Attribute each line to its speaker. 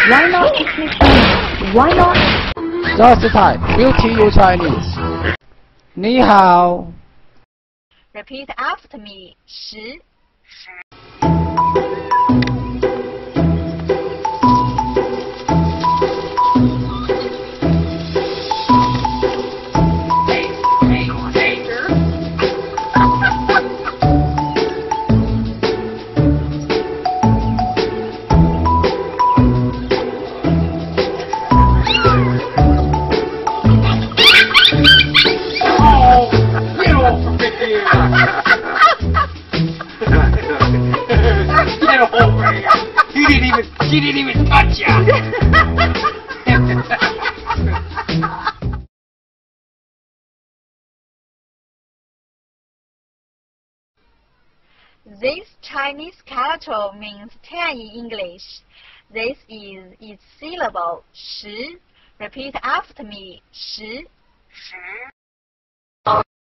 Speaker 1: Why not teach me Chinese? Why not?
Speaker 2: Just type Beauty You Chinese. 你好。
Speaker 3: Repeat after me. 10.
Speaker 4: She didn't even touch ya!
Speaker 3: This Chinese character means 10 in English. This is its syllable 10. Repeat after me. 10.